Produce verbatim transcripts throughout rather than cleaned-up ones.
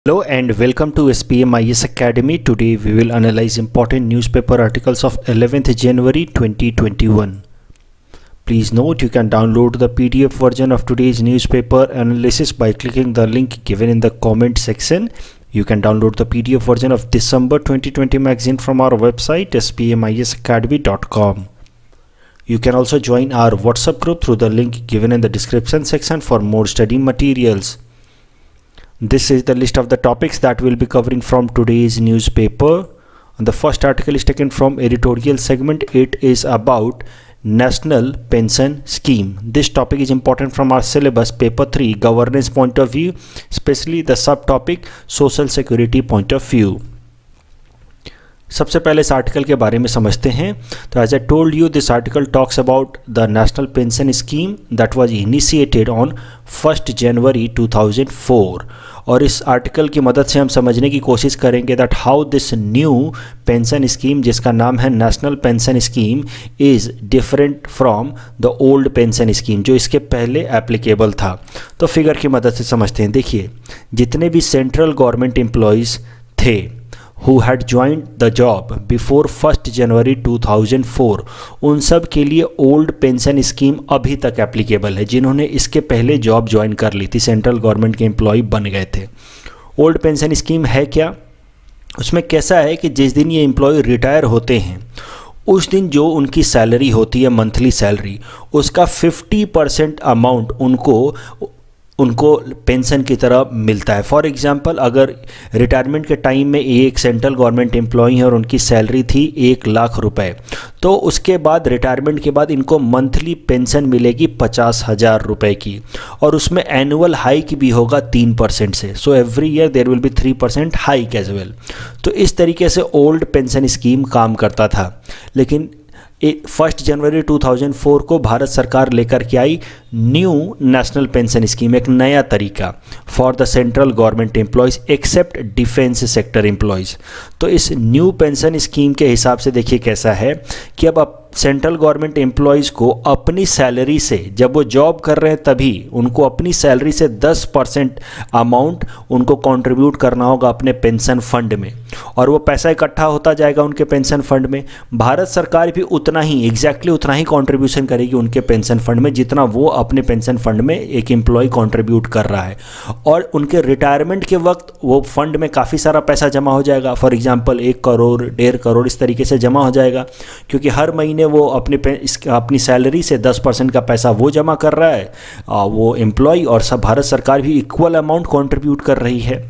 Hello and welcome to S P M I S Academy. Today we will analyze important newspaper articles of eleventh January twenty twenty-one. Please note you can download the P D F version of today's newspaper analysis by clicking the link given in the comment section. You can download the P D F version of December twenty twenty magazine from our website S P M I S academy dot com. You can also join our WhatsApp group through the link given in the description section for more study materials. This is the list of the topics that we'll be covering from today's newspaper. And the first article is taken from editorial segment. It is about National Pension Scheme. This topic is important from our syllabus paper three governance point of view, especially the subtopic social security point of view. सबसे पहले इस article के बारे में समझते हैं. तो as I told you this article talks about the national pension scheme that was initiated on first January two thousand four. और इस आर्टिकल की मदद से हम समझने की कोशिश करेंगे that how this new pension scheme, जिसका नाम है national pension scheme, is different from the old pension scheme, जो इसके पहले एप्लीकेबल था. तो फिगर की मदद से समझते हैं. देखिए, जितने भी सेंट्रल गवर्नमेंट एम्प्लॉयज़ थे who had joined the job before first January two thousand four, उन सब के लिए ओल्ड पेंशन स्कीम अभी तक एप्लीकेबल है, जिन्होंने इसके पहले जॉब ज्वाइन कर ली थी, सेंट्रल गवर्नमेंट के एम्प्लॉय बन गए थे. ओल्ड पेंशन स्कीम है क्या? उसमें कैसा है कि जिस दिन ये एम्प्लॉय रिटायर होते हैं उस दिन जो उनकी सैलरी होती है, मंथली सैलरी, उसका फिफ्टी परसेंट अमाउंट उनको उनको पेंशन की तरह मिलता है. फॉर एग्जांपल, अगर रिटायरमेंट के टाइम में एक सेंट्रल गवर्नमेंट एम्प्लॉय है और उनकी सैलरी थी एक लाख रुपए, तो उसके बाद रिटायरमेंट के बाद इनको मंथली पेंशन मिलेगी पचास हज़ार रुपये की, और उसमें एनुअल हाइक भी होगा तीन परसेंट से. So every year there will be three percent hike as well. तो इस तरीके से ओल्ड पेंशन स्कीम काम करता था. लेकिन first January two thousand four को भारत सरकार लेकर के आई न्यू नेशनल पेंशन स्कीम, एक नया तरीका for the central government employees except defence sector employees. तो इस न्यू पेंशन स्कीम के हिसाब से देखिए कैसा है कि अब आप सेंट्रल गवर्नमेंट एम्प्लॉयज़ को अपनी सैलरी से, जब वो जॉब कर रहे हैं तभी उनको अपनी सैलरी से दस परसेंट अमाउंट उनको कंट्रीब्यूट करना होगा अपने पेंशन फंड में, और वो पैसा इकट्ठा होता जाएगा उनके पेंशन फंड में. भारत सरकार भी उतना ही एग्जैक्टली उतना ही कंट्रीब्यूशन करेगी उनके पेंशन फंड में जितना वो अपने पेंशन फंड में एक एम्प्लॉय कंट्रीब्यूट कर रहा है. और उनके रिटायरमेंट के वक्त वो फंड में काफ़ी सारा पैसा जमा हो जाएगा. फॉर एग्जाम्पल एक करोड़ डेढ़ करोड़ इस तरीके से जमा हो जाएगा, क्योंकि हर महीने वो अपने अपनी सैलरी से दस परसेंट का पैसा वो जमा कर रहा है, वो एम्प्लॉय, और सब भारत सरकार भी इक्वल अमाउंट कंट्रीब्यूट कर रही है.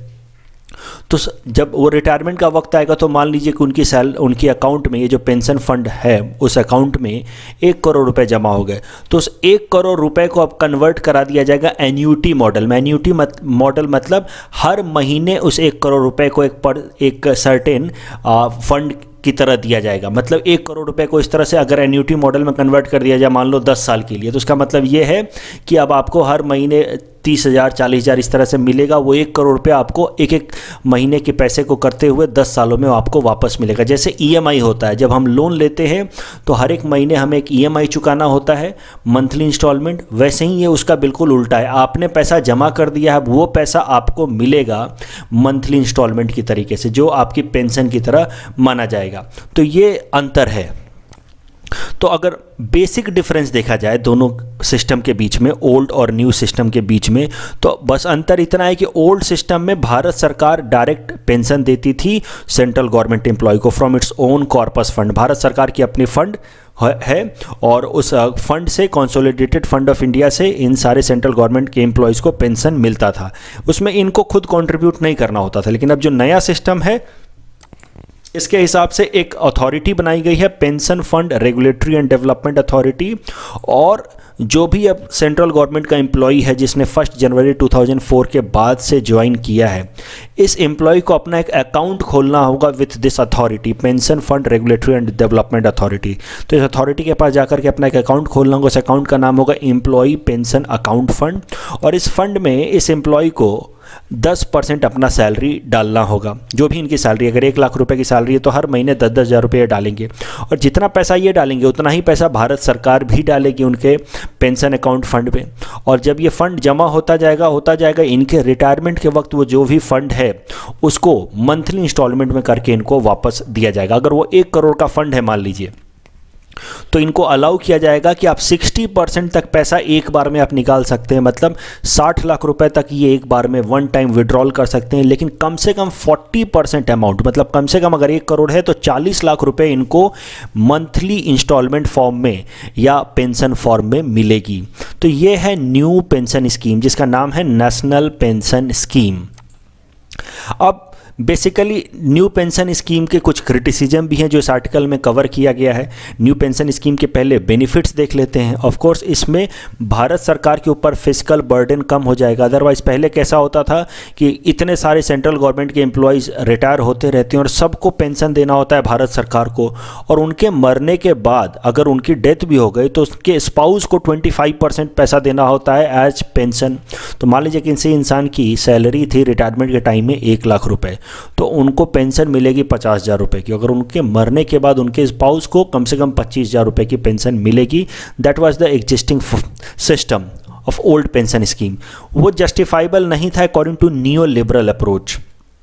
तो जब वो रिटायरमेंट का वक्त आएगा तो मान लीजिए कि उनकी सैल उनकी अकाउंट में, ये जो पेंशन फंड है उस अकाउंट में एक करोड़ रुपए जमा हो गए, तो उस एक करोड़ रुपए को अब कन्वर्ट करा दिया जाएगा एन्यूटी मॉडल में. एन्यूटी मत, मॉडल मतलब हर महीने उस एक करोड़ रुपए को एक पर एक सर्टेन फंड की तरह दिया जाएगा. मतलब एक करोड़ रुपए को इस तरह से अगर एन्यूटी मॉडल में कन्वर्ट कर दिया जाए, मान लो दस साल के लिए, तो उसका मतलब ये है कि अब आपको हर महीने तीस हज़ार चालीस हज़ार इस तरह से मिलेगा. वो एक करोड़ रुपये आपको एक एक महीने के पैसे को करते हुए दस सालों में आपको वापस मिलेगा. जैसे ईएमआई होता है, जब हम लोन लेते हैं तो हर एक महीने हमें एक ईएमआई चुकाना होता है, मंथली इंस्टॉलमेंट. वैसे ही ये उसका बिल्कुल उल्टा है. आपने पैसा जमा कर दिया है, वो पैसा आपको मिलेगा मंथली इंस्टॉलमेंट की तरीके से, जो आपकी पेंशन की तरह माना जाएगा. तो ये अंतर है. तो अगर बेसिक डिफरेंस देखा जाए दोनों सिस्टम के बीच में, ओल्ड और न्यू सिस्टम के बीच में, तो बस अंतर इतना है कि ओल्ड सिस्टम में भारत सरकार डायरेक्ट पेंशन देती थी सेंट्रल गवर्नमेंट एम्प्लॉय को from its own corpus fund. Bharat सरकार की अपनी फंड है और उस फंड से, कंसोलिडेटेड फंड ऑफ इंडिया से, इन सारे सेंट्रल गवर्नमेंट के एम्प्लॉयज़ को पेंशन मिलता था. उसमें इनको खुद कंट्रीब्यूट नहीं करना होता था. लेकिन अब जो नया सिस्टम है इसके हिसाब से एक अथॉरिटी बनाई गई है, pension fund regulatory and development authority, और जो भी अब सेंट्रल गवर्नमेंट का एम्प्लॉय है जिसने first January two thousand four के बाद से ज्वाइन किया है, इस एम्प्लॉय को अपना एक अकाउंट खोलना होगा with this authority, pension fund regulatory and development authority. तो इस अथॉरिटी के पास जाकर के अपना एक अकाउंट खोलना होगा. इस अकाउंट का नाम होगा एम्प्लॉय पेंशन अकाउंट फंड, और इस फंड में इस एम्प्लॉय को दस परसेंट अपना सैलरी डालना होगा। जो भी इनकी सैलरी, अगर एक लाख रुपए की सैलरी है तो हर महीने दस दस हज़ार रुपये डालेंगे, और जितना पैसा ये डालेंगे उतना ही पैसा भारत सरकार भी डालेगी उनके पेंशन अकाउंट फंड में। और जब ये फंड जमा होता जाएगा होता जाएगा इनके रिटायरमेंट के वक्त वो जो भी फंड है उसको मंथली इंस्टॉलमेंट में करके इनको वापस दिया जाएगा। अगर वो एक करोड़ का फंड है मान लीजिए, तो इनको अलाउ किया जाएगा कि आप साठ परसेंट तक पैसा एक बार में आप निकाल सकते हैं, मतलब साठ लाख रुपए तक ये एक बार में वन टाइम विड्रॉल कर सकते हैं। लेकिन कम से कम चालीस परसेंट अमाउंट, मतलब कम से कम अगर एक करोड़ है तो चालीस लाख रुपए इनको मंथली इंस्टॉलमेंट फॉर्म में या पेंशन फॉर्म में मिलेगी। तो ये है न्यू पेंशन स्कीम जिसका नाम है नेशनल पेंशन स्कीम। अब बेसिकली न्यू पेंशन स्कीम के कुछ क्रिटिसिज्म भी हैं जो इस आर्टिकल में कवर किया गया है। न्यू पेंशन स्कीम के पहले बेनिफिट्स देख लेते हैं। ऑफ कोर्स इसमें भारत सरकार के ऊपर फिस्कल बर्डन कम हो जाएगा। अदरवाइज पहले कैसा होता था कि इतने सारे सेंट्रल गवर्नमेंट के एम्प्लॉयज़ रिटायर होते रहते हैं और सबको पेंशन देना होता है भारत सरकार को, और उनके मरने के बाद अगर उनकी डेथ भी हो गई तो उसके स्पाउस को पच्चीस परसेंट पैसा देना होता है एज पेंशन। तो मान लीजिए कि किसी इंसान की सैलरी थी रिटायरमेंट के टाइम में एक लाख रुपए, तो उनको पेंशन मिलेगी पचास हज़ार रुपये की। अगर उनके मरने के बाद उनके स्पाउस को कम से कम पच्चीस हज़ार रुपये की पेंशन मिलेगी। That was the existing system of old pension scheme. वो जस्टिफाइबल नहीं था according to neo liberal approach.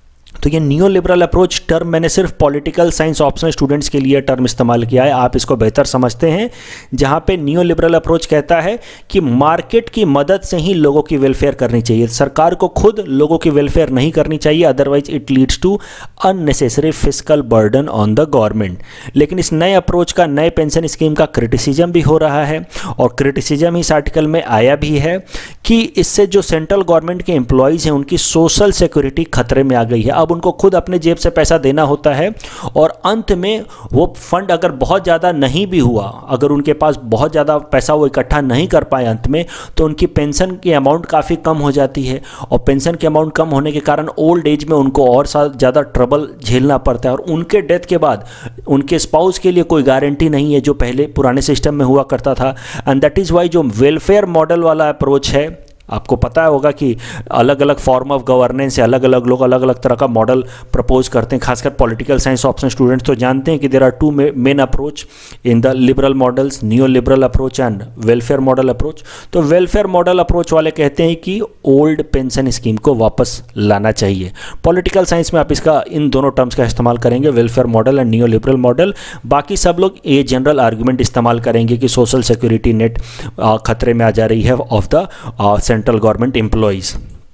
तो ये नियो लिबरल अप्रोच टर्म मैंने सिर्फ पॉलिटिकल साइंस ऑप्शनल स्टूडेंट्स के लिए टर्म इस्तेमाल किया है, आप इसको बेहतर समझते हैं। जहाँ पे नियो लिबरल अप्रोच कहता है कि मार्केट की मदद से ही लोगों की वेलफेयर करनी चाहिए, सरकार को खुद लोगों की वेलफेयर नहीं करनी चाहिए, otherwise it leads to unnecessary fiscal burden on the government. लेकिन इस नए अप्रोच का, नए पेंशन स्कीम का क्रिटिसिज्म भी हो रहा है, और क्रिटिसिज्म इस आर्टिकल में आया भी है कि इससे जो सेंट्रल गवर्नमेंट के एम्प्लॉयज़ हैं उनकी सोशल सिक्योरिटी खतरे में आ गई है। अब उनको खुद अपने जेब से पैसा देना होता है, और अंत में वो फंड अगर बहुत ज़्यादा नहीं भी हुआ, अगर उनके पास बहुत ज़्यादा पैसा वो इकट्ठा नहीं कर पाए अंत में, तो उनकी पेंशन की अमाउंट काफ़ी कम हो जाती है। और पेंशन की अमाउंट कम होने के कारण ओल्ड एज में उनको और ज़्यादा ट्रबल झेलना पड़ता है, और उनके डेथ के बाद उनके स्पाउस के लिए कोई गारंटी नहीं है जो पहले पुराने सिस्टम में हुआ करता था। एंड दैट इज़ वाई जो वेलफेयर मॉडल वाला अप्रोच है, आपको पता होगा कि अलग अलग फॉर्म ऑफ गवर्नेंस से अलग अलग लोग अलग अलग तरह का मॉडल प्रपोज करते हैं। खासकर पॉलिटिकल साइंस ऑप्शन स्टूडेंट्स तो जानते हैं कि there are two main approach in the liberal models, neo liberal approach and welfare model approach. तो वेलफेयर मॉडल अप्रोच वाले कहते हैं कि ओल्ड पेंशन स्कीम को वापस लाना चाहिए। पॉलिटिकल साइंस में आप इसका, इन दोनों टर्म्स का इस्तेमाल करेंगे, welfare model and neo liberal model. बाकी सब लोग ये जनरल आर्ग्यूमेंट इस्तेमाल करेंगे कि सोशल सिक्योरिटी नेट खतरे में आ जा रही है of the central government employees.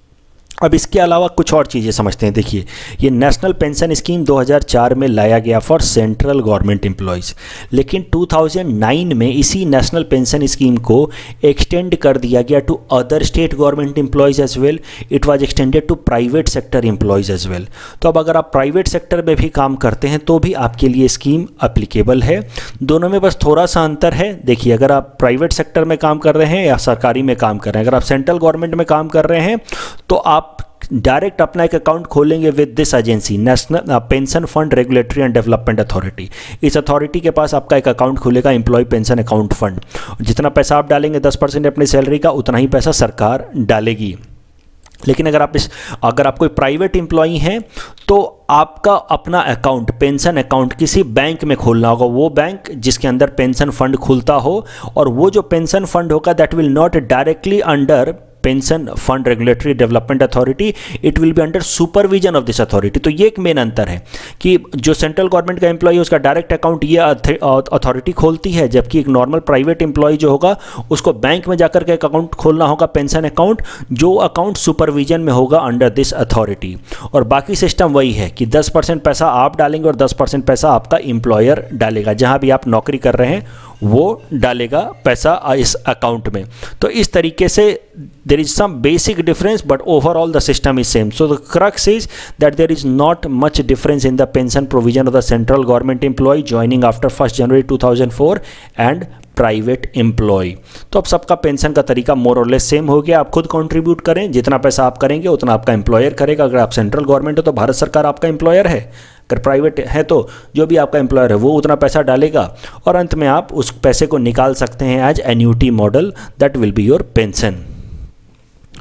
अब इसके अलावा कुछ और चीज़ें समझते हैं। देखिए, ये नेशनल पेंशन स्कीम दो हज़ार चार में लाया गया फॉर सेंट्रल गवर्नमेंट एम्प्लॉयज़, लेकिन दो हज़ार नौ में इसी नेशनल पेंशन स्कीम को एक्सटेंड कर दिया गया to other state government employees as well. It was extended to private sector employees as well. तो अब अगर आप प्राइवेट सेक्टर में भी काम करते हैं तो भी आपके लिए स्कीम अप्लीकेबल है। दोनों में बस थोड़ा सा अंतर है। देखिए, अगर आप प्राइवेट सेक्टर में काम कर रहे हैं या सरकारी में काम कर रहे हैं, अगर आप सेंट्रल गवर्नमेंट में काम कर रहे हैं तो आप डायरेक्ट अपना एक अकाउंट खोलेंगे with this agency, national pension fund regulatory and development authority. इस अथॉरिटी के पास आपका एक अकाउंट खुलेगा, एम्प्लॉय पेंशन अकाउंट फंड। जितना पैसा आप डालेंगे दस परसेंट अपनी सैलरी का, उतना ही पैसा सरकार डालेगी। लेकिन अगर आप इस अगर आप कोई प्राइवेट एम्प्लॉई हैं तो आपका अपना अकाउंट, पेंशन अकाउंट किसी बैंक में खोलना होगा, वो बैंक जिसके अंदर पेंशन फंड खुलता हो, और वो जो पेंशन फंड होगा that will not directly under pension fund regulatory development authority, it will be under supervision of this authority. तो ये एक मेन अंतर है कि जो सेंट्रल गवर्नमेंट का एम्प्लॉय है उसका डायरेक्ट अकाउंट ये अथॉरिटी खोलती है, जबकि एक नॉर्मल प्राइवेट एम्प्लॉय जो होगा उसको बैंक में जाकर के एक अकाउंट खोलना होगा, पेंशन अकाउंट, जो अकाउंट सुपरविजन में होगा अंडर दिस अथॉरिटी। और बाकी सिस्टम वही है कि दस परसेंट पैसा आप डालेंगे और दस परसेंट पैसा आपका एम्प्लॉयर डालेगा, जहाँ भी आप नौकरी कर रहे हैं वो डालेगा पैसा इस अकाउंट में। तो इस तरीके से there is some basic difference, but overall the system is same. So the crux is that there is not much difference in the pension provision of the central government employee joining after first January two thousand four and private employee. तो अब सबका pension का तरीका मोर और less same हो गया। आप खुद कंट्रीब्यूट करें, जितना पैसा आप करेंगे उतना आपका एम्प्लॉयर करेगा। अगर आप सेंट्रल गवर्नमेंट हो तो भारत सरकार आपका एम्प्लॉयर है, अगर प्राइवेट है तो जो भी आपका एम्प्लॉयर है वो उतना पैसा डालेगा, और अंत में आप उस पैसे को निकाल सकते हैं as annuity model, that will be your pension.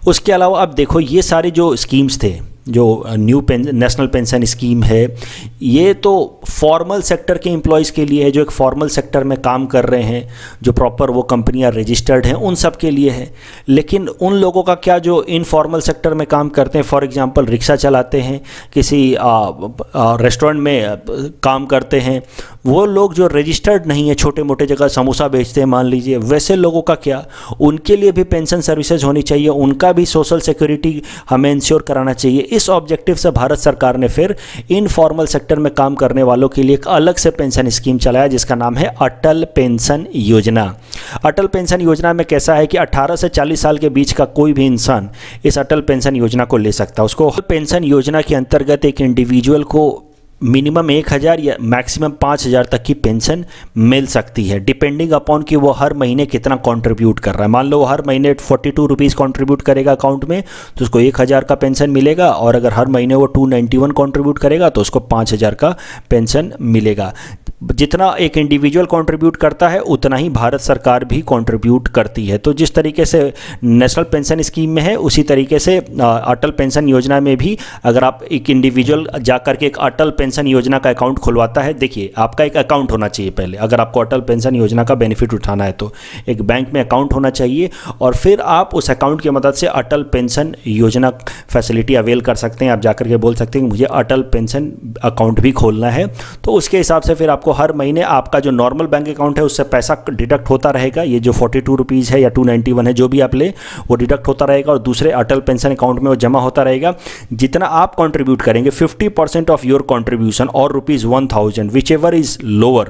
उसके अलावा अब देखो ये सारे जो स्कीम्स थे, जो new pen national pension scheme है, ये तो फॉर्मल सेक्टर के एम्प्लॉयज़ के लिए है, जो एक फॉर्मल सेक्टर में काम कर रहे हैं, जो प्रॉपर वो कंपनियां रजिस्टर्ड हैं, उन सब के लिए है। लेकिन उन लोगों का क्या जो इनफॉर्मल सेक्टर में काम करते हैं, फॉर एग्जांपल रिक्शा चलाते हैं, किसी रेस्टोरेंट में काम करते हैं, वो लोग जो रजिस्टर्ड नहीं है, छोटे मोटे जगह समोसा बेचते हैं मान लीजिए, वैसे लोगों का क्या, उनके लिए भी पेंशन सर्विसेज होनी चाहिए, उनका भी सोशल सिक्योरिटी हमें इंश्योर कराना चाहिए। इस ऑब्जेक्टिव से भारत सरकार ने फिर इनफॉर्मल सेक्टर में काम करने वालों के लिए एक अलग से पेंशन स्कीम चलाया, जिसका नाम है अटल पेंशन योजना। अटल पेंशन योजना में कैसा है कि अठारह से चालीस साल के बीच का कोई भी इंसान इस अटल पेंशन योजना को ले सकता है। उसको पेंशन योजना के अंतर्गत एक इंडिविजुअल को मिनिमम एक हज़ार या मैक्सिमम पाँच हज़ार तक की पेंशन मिल सकती है, डिपेंडिंग अपॉन कि वो हर महीने कितना कंट्रीब्यूट कर रहा है। मान लो वो हर महीने फोर्टी टू रुपीज़ कॉन्ट्रीब्यूट करेगा अकाउंट में, तो उसको एक हज़ार का पेंशन मिलेगा, और अगर हर महीने वो टू नाइन्टी वन कॉन्ट्रीब्यूट करेगा तो उसको पाँच हज़ार का पेंशन मिलेगा। जितना एक इंडिविजुअल कंट्रीब्यूट करता है उतना ही भारत सरकार भी कंट्रीब्यूट करती है। तो जिस तरीके से नेशनल पेंशन स्कीम में है, उसी तरीके से अटल पेंशन योजना में भी अगर आप एक इंडिविजुअल जाकर के एक अटल पेंशन योजना का अकाउंट खुलवाता है, देखिए आपका एक अकाउंट होना चाहिए पहले, अगर आपको अटल पेंशन योजना का बेनिफिट उठाना है तो एक बैंक में अकाउंट होना चाहिए, और फिर आप उस अकाउंट की मदद से Atal pension Yojana facility avail कर सकते हैं। आप जाकर के बोल सकते हैं कि मुझे अटल पेंशन अकाउंट भी खोलना है, तो उसके हिसाब से फिर आपको हर महीने आपका जो नॉर्मल बैंक अकाउंट है उससे पैसा डिडक्ट होता रहेगा। ये जो फोर्टी टू रुपीज़ है या टू नाइन्टी वन है, जो भी आप ले, वो डिडक्ट होता रहेगा और दूसरे अटल पेंशन अकाउंट में वो जमा होता रहेगा। जितना आप कंट्रीब्यूट करेंगे fifty percent of your contribution और rupees one thousand whichever is lower,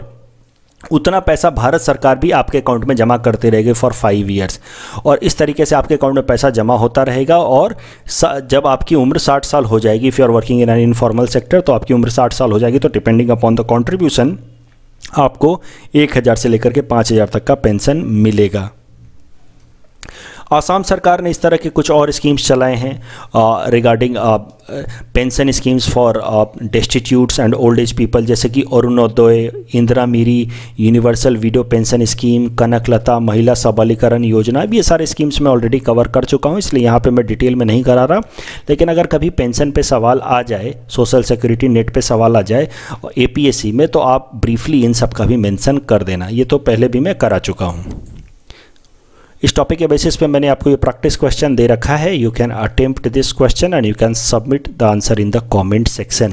उतना पैसा भारत सरकार भी आपके अकाउंट में जमा करते रहेगी फॉर फाइव ईयर्स। और इस तरीके से आपके अकाउंट में पैसा जमा होता रहेगा, और जब आपकी उम्र साठ साल हो जाएगी, if you are working in an informal sector, तो आपकी उम्र साठ साल हो जाएगी, तो डिपेंडिंग अपॉन द कंट्रीब्यूशन आपको एक हज़ार से लेकर के पाँच हज़ार तक का पेंशन मिलेगा। आसाम सरकार ने इस तरह के कुछ और स्कीम्स चलाए हैं regarding pension schemes for destitutes and old age people, जैसे कि Arunodaya, Indira Miri, universal widow pension scheme, Kanaklata, Mahila Sabalikaran योजना। अब ये सारे स्कीम्स मैं ऑलरेडी कवर कर चुका हूँ, इसलिए यहाँ पे मैं डिटेल में नहीं करा रहा। लेकिन अगर कभी पेंशन पे सवाल आ जाए, सोशल सिक्योरिटी नेट पे सवाल आ जाए ए पी एस सी में, तो आप ब्रीफली इन सब का भी मेंशन कर देना, ये तो पहले भी मैं करा चुका हूँ। इस टॉपिक के बेसिस पे मैंने आपको ये प्रैक्टिस क्वेश्चन दे रखा है। You can attempt this question and you can submit the answer in the comment section.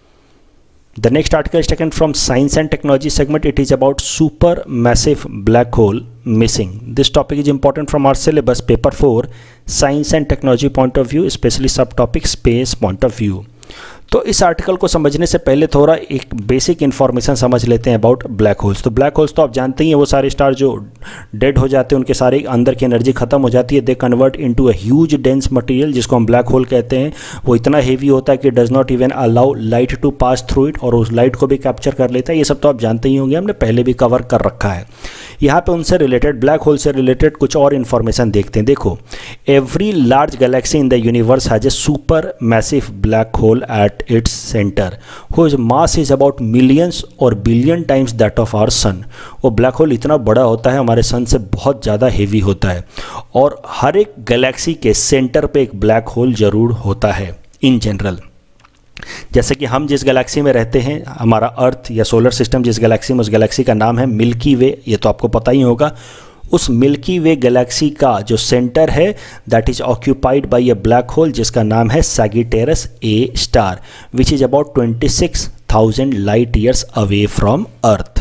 The next article is taken from Science and Technology segment. It is about supermassive black hole missing. This topic is important from our syllabus paper four, Science and Technology point of view, especially subtopic space point of view. तो इस article को समझने से पहले थोड़ा एक basic information समझ लेते हैं अबाउट ब्लैक होल्स। तो ब्लैक होल्स तो आप जानते ही हैं, वो सारे स्टार जो डेड हो जाते हैं उनके सारे अंदर की एनर्जी खत्म हो जाती है, they convert into a huge dense material जिसको हम ब्लैक होल कहते हैं। वो इतना हेवी होता है कि does not even allow light to pass through it, और उस लाइट को भी कैप्चर कर लेता है। ये सब तो आप जानते ही होंगे, हमने पहले भी कवर कर रखा है। यहाँ पे उनसे रिलेटेड, ब्लैक होल से रिलेटेड कुछ और इन्फॉर्मेशन देखते हैं। देखो, every large galaxy in the universe has a super massive black hole at its center whose mass is about millions or billion times that of our sun। वो black hole इतना बड़ा होता है, हमारे सन से बहुत ज़्यादा हेवी होता है, और हर एक गैलेक्सी के सेंटर पे एक ब्लैक होल ज़रूर होता है इन जनरल। जैसे कि हम जिस गैलेक्सी में रहते हैं, हमारा अर्थ या सोलर सिस्टम जिस गैलेक्सी में, उस गैलेक्सी का नाम है मिल्की वे, ये तो आपको पता ही होगा। उस मिल्की वे गैलेक्सी का जो सेंटर है that is occupied by a black hole जिसका नाम है Sagittarius A star, which is about twenty six thousand light years away from earth.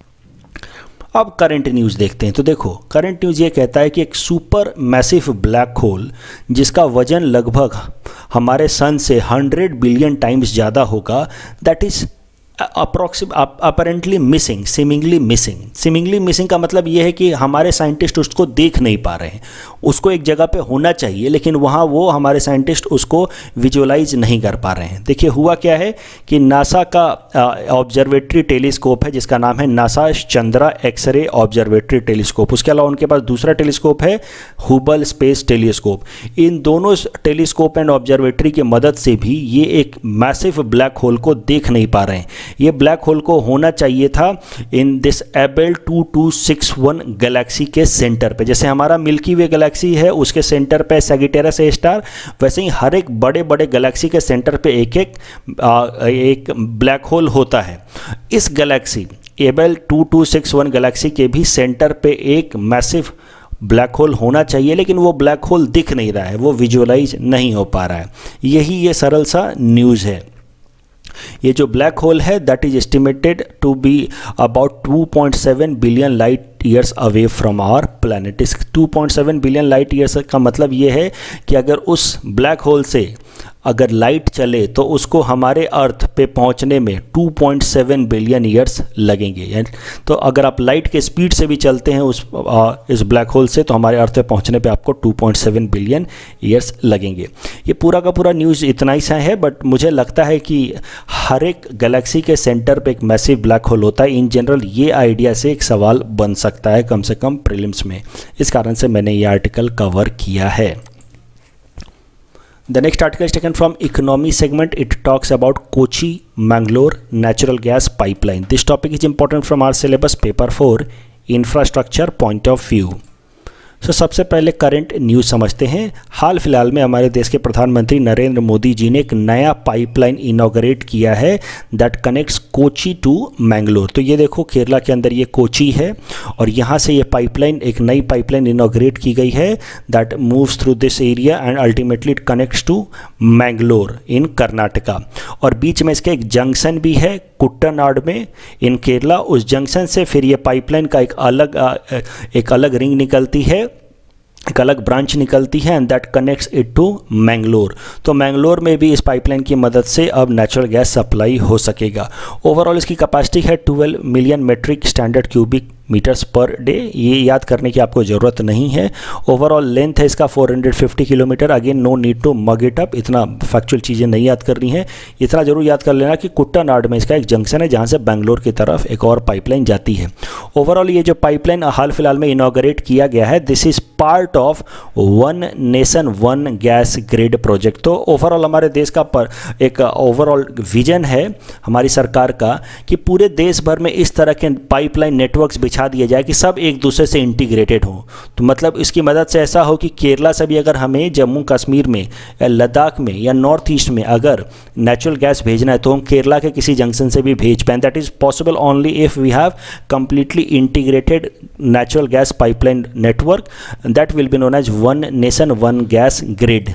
अब करंट न्यूज़ देखते हैं। तो देखो, करंट न्यूज़ ये कहता है कि एक सुपर मैसिव ब्लैक होल जिसका वजन लगभग हमारे सन से हंड्रेड बिलियन टाइम्स ज़्यादा होगा, that is approxim apparently missing, seemingly missing. Seemingly missing का मतलब ये है कि हमारे साइंटिस्ट उसको देख नहीं पा रहे हैं। उसको एक जगह पे होना चाहिए, लेकिन वहाँ वो हमारे साइंटिस्ट उसको विजुअलाइज नहीं कर पा रहे हैं। देखिए, हुआ क्या है कि नासा का ऑब्जर्वेटरी टेलीस्कोप है जिसका नाम है NASA Chandra X ray observatory telescope. उसके अलावा उनके पास दूसरा टेलीस्कोप है हुबल स्पेस टेलीस्कोप। इन दोनों टेलीस्कोप एंड ऑब्जर्वेटरी की मदद से भी ये एक मैसिव ब्लैक होल को देख नहीं पा रहे हैं। ये ब्लैक होल को होना चाहिए था in this Abell two two six one galaxy के सेंटर पे। जैसे हमारा मिल्की वे गैलेक्सी है उसके सेंटर पे सैजिटेरियस ए स्टार, वैसे ही हर एक बड़े बड़े गैलेक्सी के सेंटर पे एक एक आ, एक ब्लैक होल होता है। इस galaxy Abell two two six one galaxy के भी सेंटर पे एक मैसिव ब्लैक होल होना चाहिए, लेकिन वो ब्लैक होल दिख नहीं रहा है, वो विजुअलाइज नहीं हो पा रहा है। यही ये सरल सा न्यूज़ है। ये जो ब्लैक होल है that is estimated to be about two point seven billion light years away from our planet. इस two point seven billion light years का मतलब ये है कि अगर उस ब्लैक होल से अगर लाइट चले तो उसको हमारे अर्थ पे पहुंचने में two point seven billion years लगेंगे। तो अगर आप लाइट के स्पीड से भी चलते हैं उस आ, इस ब्लैक होल से तो हमारे अर्थ पे पहुंचने पे आपको two point seven billion years लगेंगे। ये पूरा का पूरा न्यूज़ इतना ही सा है, बट मुझे लगता है कि हर एक गैलेक्सी के सेंटर पे एक मैसिव ब्लैक होल होता है। इन जनरल ये आइडिया से एक सवाल बन सकता है कम से कम प्रीलिम्स में, इस कारण से मैंने ये आर्टिकल कवर किया है। The next article is taken from economy segment. It talks about Kochi Mangalore natural gas pipeline. This topic is important from our syllabus paper four infrastructure point of view. So so, सबसे पहले current news समझते हैं। हाल फिलहाल में हमारे देश के प्रधानमंत्री नरेंद्र मोदी जी ने एक नया पाइपलाइन इनॉग्रेट किया है that connects Kochi to Mangalore. तो ये देखो केरला के अंदर ये कोची है और यहाँ से ये पाइपलाइन एक नई पाइपलाइन इनॉग्रेट की गई है that moves through this area and ultimately it connects to Mangalore in Karnataka. और बीच में इसके एक जंक्शन भी है कुट्टनाड में इन केरला। उस जंक्शन से फिर ये पाइपलाइन का एक अलग एक अलग रिंग निकलती है, एक अलग ब्रांच निकलती है and that connects it to Mangalore. तो मैंगलोर में भी इस पाइपलाइन की मदद से अब नेचुरल गैस सप्लाई हो सकेगा। ओवरऑल इसकी कैपेसिटी है twelve million metric standard cubic metres per day. ये याद करने की आपको ज़रूरत नहीं है। ओवरऑल लेंथ है इसका four hundred fifty kilometre. Again no need to mug it up, इतना फैक्चुअल चीज़ें नहीं याद करनी है। इतना जरूर याद कर लेना कि कुट्टनाड में इसका एक जंक्शन है जहाँ से बेंगलोर की तरफ एक और पाइपलाइन जाती है। ओवरऑल ये जो पाइपलाइन हाल फिलहाल में इनॉग्रेट किया गया है this is part of one nation one gas grid project. तो ओवरऑल हमारे देश का पर एक ओवरऑल विजन है हमारी सरकार का कि पूरे देश भर में इस तरह के पाइपलाइन नेटवर्क्स बिछा दिया जाए कि सब एक दूसरे से इंटीग्रेटेड हो। तो मतलब इसकी मदद से ऐसा हो कि केरला से भी अगर हमें जम्मू कश्मीर में या लद्दाख में या नॉर्थ ईस्ट में अगर नेचुरल गैस भेजना है तो हम केरला के किसी जंक्शन से भी भेज पाएँ। That is possible only if we have completely integrated natural gas pipeline network that will be known as one nation one gas grid.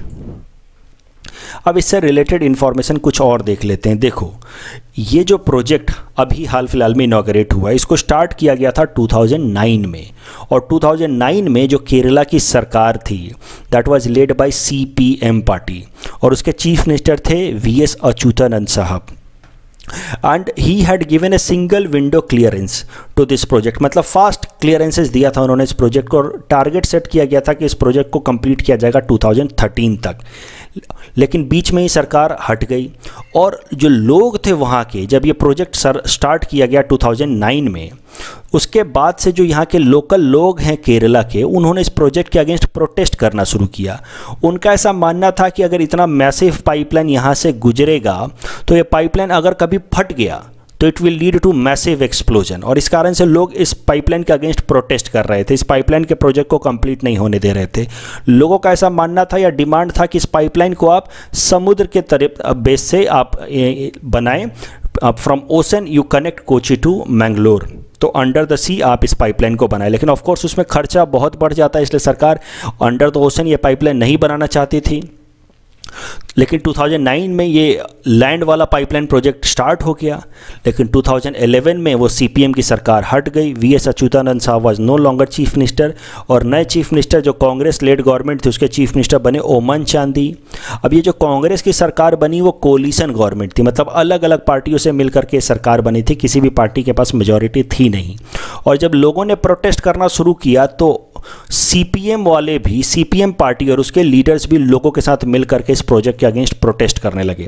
अब इससे रिलेटेड इन्फॉर्मेशन कुछ और देख लेते हैं। देखो ये जो प्रोजेक्ट अभी हाल फिलहाल में इनॉग्रेट हुआ है इसको स्टार्ट किया गया था टू थाउजेंड नाइन में और टू थाउजेंड नाइन में जो केरला की सरकार थी that was led by CPM party और उसके चीफ मिनिस्टर थे वी एस अच्युतानंद साहब and he had given a single window clearance to this project. मतलब फास्ट क्लियरेंसेस दिया था उन्होंने इस प्रोजेक्ट को और टारगेट सेट किया गया था कि इस प्रोजेक्ट को कंप्लीट किया जाएगा टू थाउजेंड थर्टीन तक। लेकिन बीच में ही सरकार हट गई और जो लोग थे वहाँ के जब ये प्रोजेक्ट सर स्टार्ट किया गया टू थाउजेंड नाइन में उसके बाद से जो यहाँ के लोकल लोग हैं केरला के उन्होंने इस प्रोजेक्ट के अगेंस्ट प्रोटेस्ट करना शुरू किया। उनका ऐसा मानना था कि अगर इतना मैसिव पाइपलाइन यहाँ से गुजरेगा तो ये पाइपलाइन अगर कभी फट गया तो it will lead to massive explosion और इस कारण से लोग इस पाइपलाइन के अगेंस्ट प्रोटेस्ट कर रहे थे। इस पाइपलाइन के प्रोजेक्ट को कंप्लीट नहीं होने दे रहे थे। लोगों का ऐसा मानना था या डिमांड था कि इस पाइपलाइन को आप समुद्र के तरफ बेस से आप बनाएं। From ocean you connect Kochi to Mangalore, तो अंडर द सी आप इस पाइपलाइन को बनाएं। लेकिन ऑफ कोर्स उसमें खर्चा बहुत बढ़ जाता है इसलिए सरकार अंडर द ओशन ये पाइपलाइन नहीं बनाना चाहती थी। लेकिन टू थाउजेंड नाइन में ये लैंड वाला पाइपलाइन प्रोजेक्ट स्टार्ट हो गया। लेकिन टू थाउजेंड इलेवन में वो सीपीएम की सरकार हट गई। वी एस अच्युतानंद साहब was no longer chief minister और नए चीफ मिनिस्टर जो कांग्रेस लेड गवर्नमेंट थी उसके चीफ मिनिस्टर बने ओमन चांदी। अब ये जो कांग्रेस की सरकार बनी वो कोलिशन गवर्नमेंट थी, मतलब अलग अलग पार्टियों से मिलकर के सरकार बनी थी, किसी भी पार्टी के पास मेजॉरिटी थी नहीं। और जब लोगों ने प्रोटेस्ट करना शुरू किया तो सीपीएम वाले भी, सीपीएम पार्टी और उसके लीडर्स भी लोगों के साथ मिल करके इस प्रोजेक्ट के अगेंस्ट प्रोटेस्ट करने लगे।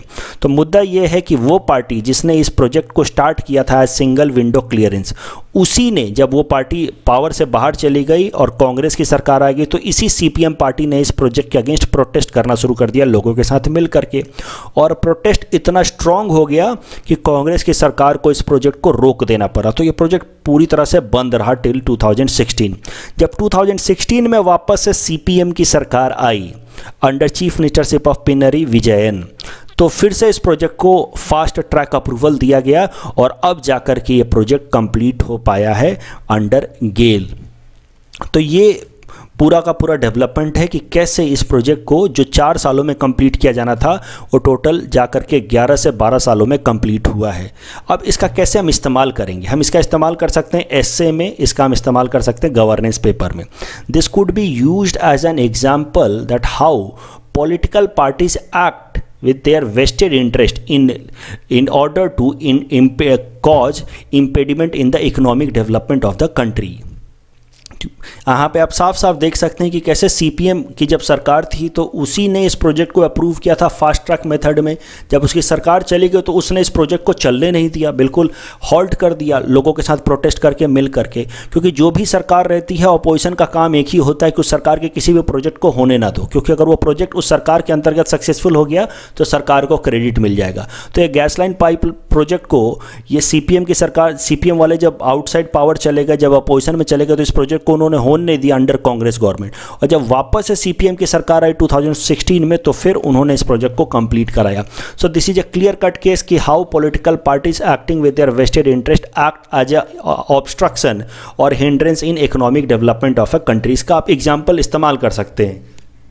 तो मुद्दा ये है कि वो पार्टी जिसने इस प्रोजेक्ट को स्टार्ट किया था सिंगल विंडो क्लियरेंस, उसी ने जब वो पार्टी पावर से बाहर चली गई और कांग्रेस की सरकार आ गई तो इसी सीपीएम पार्टी ने इस प्रोजेक्ट के अगेंस्ट प्रोटेस्ट करना शुरू कर दिया लोगों के साथ मिल करके, और प्रोटेस्ट इतना स्ट्रांग हो गया कि कांग्रेस की सरकार को इस प्रोजेक्ट को रोक देना पड़ा। तो ये प्रोजेक्ट पूरी तरह से बंद रहा टिल टू थाउजेंड सिक्सटीन। जब टू थाउजेंड सिक्सटीन में वापस से सीपीएम की सरकार आई under chief ministership of Pinarayi Vijayan, तो फिर से इस प्रोजेक्ट को फास्ट ट्रैक अप्रूवल दिया गया और अब जाकर के ये प्रोजेक्ट कंप्लीट हो पाया है अंडर गेल। तो ये पूरा का पूरा डेवलपमेंट है कि कैसे इस प्रोजेक्ट को जो चार सालों में कंप्लीट किया जाना था वो टोटल जाकर के ग्यारह से बारह सालों में कंप्लीट हुआ है। अब इसका कैसे हम इस्तेमाल करेंगे? हम इसका इस्तेमाल कर सकते हैं एस्से में, इसका हम इस्तेमाल कर सकते हैं गवर्नेंस पेपर में। This could be used as an example that how political parties act with their vested interest in in order to in, imp, cause impediment in the economic development of the country। यहाँ पे आप साफ साफ देख सकते हैं कि कैसे सीपीएम की जब सरकार थी तो उसी ने इस प्रोजेक्ट को अप्रूव किया था फास्ट ट्रैक मेथड में। जब उसकी सरकार चली गई तो उसने इस प्रोजेक्ट को चलने नहीं दिया, बिल्कुल हॉल्ट कर दिया लोगों के साथ प्रोटेस्ट करके मिल करके, क्योंकि जो भी सरकार रहती है अपोजिशन का काम एक ही होता है कि उस सरकार के किसी भी प्रोजेक्ट को होने ना दो, क्योंकि अगर वो प्रोजेक्ट उस सरकार के अंतर्गत सक्सेसफुल हो गया तो सरकार को क्रेडिट मिल जाएगा। तो ये गैस लाइन पाइप प्रोजेक्ट को ये सीपीएम की सरकार, सीपीएम वाले जब आउटसाइड पावर चले गए, जब अपोजिशन में चले गए, तो इस प्रोजेक्ट को उन्होंने होने नहीं दिया अंडर कांग्रेस गवर्नमेंट, और जब वापस से सीपीएम की सरकार आई टू थाउजेंड सिक्सटीन में तो फिर उन्होंने इस प्रोजेक्ट को कंप्लीट कराया। So this is a clear cut case कि how political parties acting with their vested interest act as a obstruction और hindrance in economic development of a countries का आप एग्जाम्पल इस्तेमाल कर सकते हैं।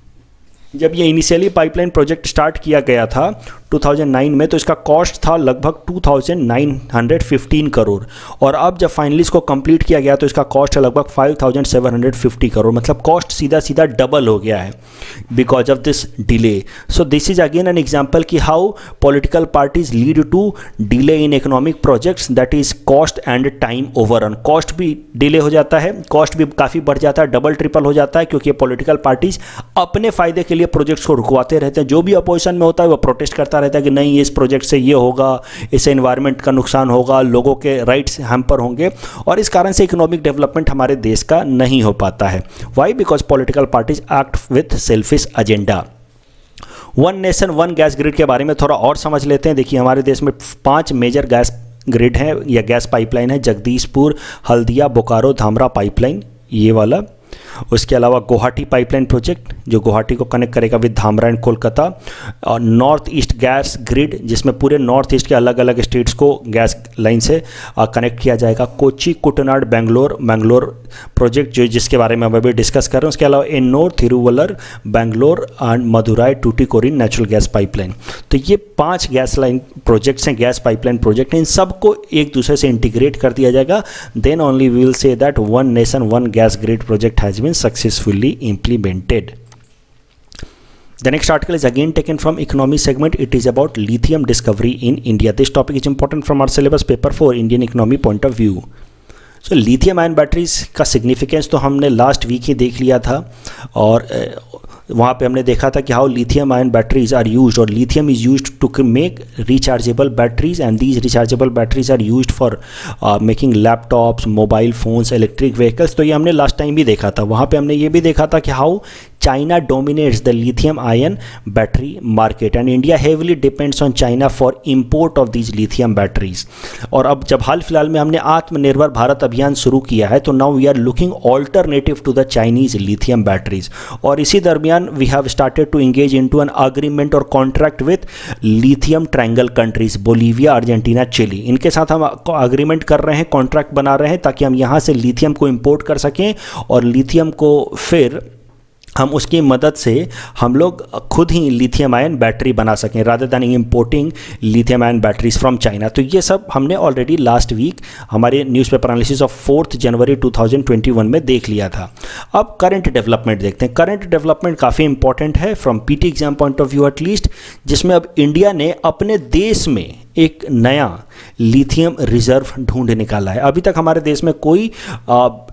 जब ये इनिशियली पाइपलाइन प्रोजेक्ट स्टार्ट किया गया था टू थाउजेंड नाइन में तो इसका कॉस्ट था लगभग two thousand nine hundred fifteen crore, और अब जब फाइनली इसको कंप्लीट किया गया तो इसका कॉस्ट है लगभग five thousand seven hundred fifty crore, मतलब कॉस्ट सीधा सीधा डबल हो गया है because of this delay. So this is again an example कि how political parties lead to delay in economic projects, that is cost and time overrun. Cost भी delay हो जाता है, कॉस्ट भी काफ़ी बढ़ जाता है, डबल ट्रिपल हो जाता है, क्योंकि पॉलिटिकल पार्टीज अपने फायदे के लिए प्रोजेक्ट्स को रुकवाते रहते हैं। जो भी अपोजिशन में होता है वो प्रोटेस्ट करता रहता है कि नहीं इस प्रोजेक्ट से ये होगा, इससे एनवायरनमेंट का नुकसान होगा, लोगों के राइट्स हैम्पर होंगे, और इस कारण से इकोनॉमिक डेवलपमेंट हमारे देश का नहीं हो पाता है। Why? Because political parties act with selfish agenda. One nation one gas grid के बारे में थोड़ा और समझ लेते हैं। देखिए हमारे देश में पांच मेजर गैस ग्रिड हैं या गैस पाइपलाइन है, जगदीशपुर, हल्दिया, बोकारो, धामरा पाइपलाइन, ये वाला। उसके अलावा गुवाहाटी पाइपलाइन प्रोजेक्ट जो गुवाहाटी को कनेक्ट करेगा विद धामरा एंड कोलकाता, और नॉर्थ ईस्ट गैस ग्रिड जिसमें पूरे नॉर्थ ईस्ट के अलग अलग स्टेट्स को गैस लाइन से कनेक्ट किया जाएगा। कोची, कुटनाड, बेंगलोर बेंगलोर प्रोजेक्ट जो जिसके बारे में हम अभी डिस्कस कर रहे हैं। उसके अलावा Ennore, Thiruvallur, Bangalore and Madurai Tuticorin natural gas pipeline. तो ये पांच गैस लाइन प्रोजेक्ट्स हैं, गैस पाइपलाइन प्रोजेक्ट हैं। इन सबको एक दूसरे से इंटीग्रेट कर दिया जाएगा, then only we will say that one nation one gas grid project has been successfully implemented. The next article is again taken from economy segment. It is about lithium discovery in India. This topic is important from our syllabus paper for Indian economy point of view. So lithium ion batteries का significance तो हमने last week ही देख लिया था, और वहाँ पे हमने देखा था कि how lithium ion batteries are used, और lithium is used to make rechargeable batteries, and these rechargeable batteries are used for making laptops, mobile phones, electric vehicles. तो ये हमने लास्ट टाइम भी देखा था। वहाँ पे हमने ये भी देखा था कि how China dominates the lithium ion battery market and India heavily depends on China for import of these lithium batteries. और अब जब हाल फिलहाल में हमने आत्मनिर्भर भारत अभियान शुरू किया है तो now we are looking alternative to the Chinese lithium batteries, और इसी दरमियान we have started to engage into an agreement और contract with lithium triangle countries Bolivia, Argentina, Chile. इनके साथ हम अग्रीमेंट कर रहे हैं, कॉन्ट्रैक्ट बना रहे हैं ताकि हम यहाँ से लिथियम को इम्पोर्ट कर सकें और लिथियम को फिर हम उसकी मदद से हम लोग खुद ही लिथियम आयन बैटरी बना सकें rather than importing lithium ion batteries from China. तो ये सब हमने ऑलरेडी लास्ट वीक हमारे newspaper analysis of fourth January two thousand twenty one में देख लिया था। अब करंट डेवलपमेंट देखते हैं। करंट डेवलपमेंट काफ़ी इंपॉर्टेंट है from PT exam point of view at least, जिसमें अब इंडिया ने अपने देश में एक नया लिथियम रिजर्व ढूंढ निकाला है। अभी तक हमारे देश में कोई आ,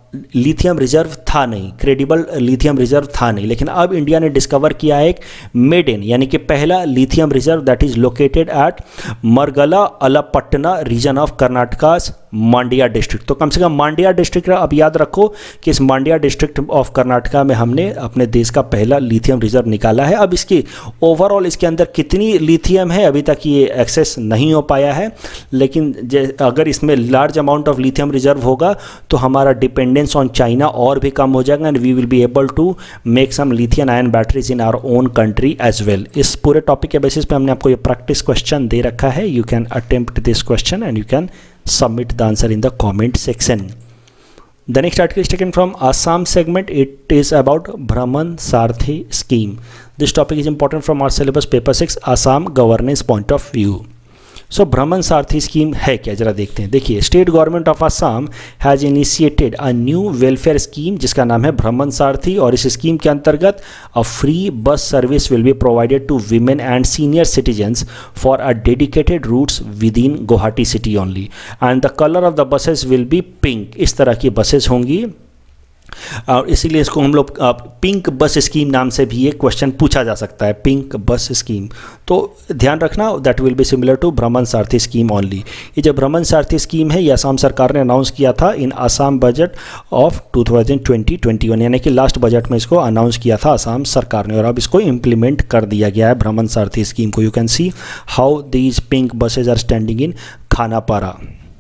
लिथियम रिजर्व था नहीं, क्रेडिबल लिथियम रिजर्व था नहीं, लेकिन अब इंडिया ने डिस्कवर किया एक मेडेन यानी कि पहला lithium reserve that is located at Marlagalla Allapatna region of Karnataka Mandya district. तो कम से कम मांड्या डिस्ट्रिक्ट, अब याद रखो कि इस मांड्या डिस्ट्रिक्ट ऑफ कर्नाटका में हमने अपने देश का पहला लिथियम रिजर्व निकाला है। अब इसकी ओवरऑल इसके अंदर कितनी लिथियम है अभी तक ये एक्सेस नहीं हो पाया है, लेकिन अगर इसमें large amount of lithium reserve होगा तो हमारा डिपेंडेंस ऑन चाइना और भी कम हो जाएगा and we will be able to make some lithium ion batteries in our own country as well. इस पूरे टॉपिक के बेसिस पे हमने आपको ये प्रैक्टिस क्वेश्चन दे रखा है। You can attempt this question and you can submit the answer in the comment section. The next article is taken from Assam segment. It is about Brahman Sarathi scheme. This topic is important from our syllabus paper six Assam governance point of view. So Bhraman Sarathi scheme है क्या, जरा देखते हैं। देखिए, state government of Assam has initiated a new welfare scheme जिसका नाम है भ्रमण सारथी, और इस स्कीम के अंतर्गत a free bus service will be provided to women and senior citizens for a dedicated routes within Guwahati city only and the colour of the buses will be pink. इस तरह की बसेस होंगी और इसीलिए इसको हम लोग पिंक बस स्कीम नाम से भी ये क्वेश्चन पूछा जा सकता है, पिंक बस स्कीम। तो ध्यान रखना that will be similar to Bhraman Sarathi scheme only. ये जो भ्रमण सारथी स्कीम है ये असम सरकार ने अनाउंस किया था in Assam budget of two thousand twenty twenty one, यानी कि लास्ट बजट में इसको अनाउंस किया था असम सरकार ने, और अब इसको इम्प्लीमेंट कर दिया गया है भ्रमण सारथी स्कीम को। You can see how these pink buses are standing in Khanapara.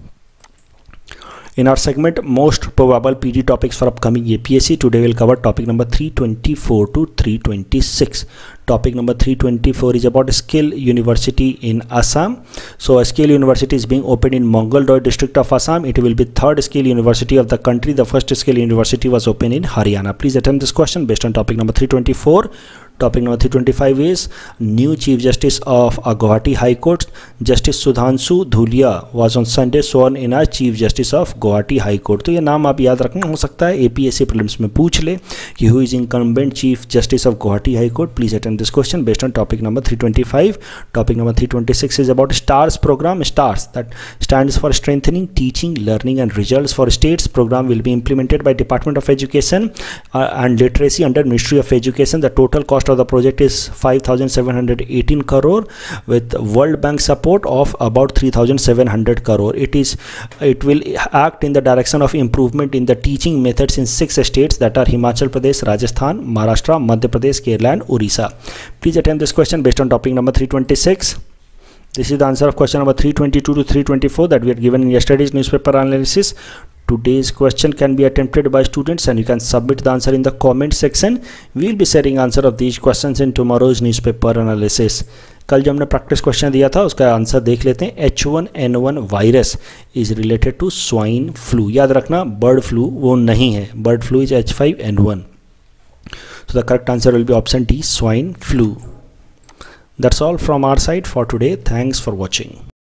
In our segment most probable P D topics for upcoming A P S C, today we'll cover topic number three twenty-four to three twenty-six. Topic number three twenty-four is about Skill University in Assam. So a Skill University is being opened in Mongoldoy district of Assam. It will be third Skill University of the country. The first Skill University was opened in Haryana. Please attempt this question based on topic number three twenty-four. Topic number three twenty-five is new Chief Justice of Guwahati High Court. Justice Sudhanshu Dhulia was on Sunday sworn in as Chief Justice of Guwahati High Court. तो ये नाम आप याद रखना, हो सकता है A P S C prelims में पूछ ले कि who is incumbent Chief Justice of Guwahati High Court. Please attempt this question based on topic number three twenty-five. Topic number three twenty-six is about STARS program. STARS that stands for Strengthening Teaching, Learning and Results for States. Program will be implemented by Department of Education uh, and Literacy under Ministry of Education. The total cost of the project is five thousand seven hundred eighteen crore with World Bank support of about three thousand seven hundred crore. It is it will act in the direction of improvement in the teaching methods in six states that are Himachal Pradesh, Rajasthan, Maharashtra, Madhya Pradesh, Kerala and Orissa. Please attempt this question based on topic number three twenty-six. This is the answer of question number three twenty-two to three twenty-four that we had given in yesterday's newspaper analysis. Today's question can be attempted by students and you can submit the answer in the comment section. We will be sharing answer of these questions in tomorrow's newspaper analysis. कल जो हमने practice question दिया था उसका answer देख लेते हैं। H one N one virus is related to swine flu. याद रखना बर्ड फ्लू वो नहीं है, bird flu is H five N one. So the correct answer will be option D, swine flu. That's all from our side for today. Thanks for watching.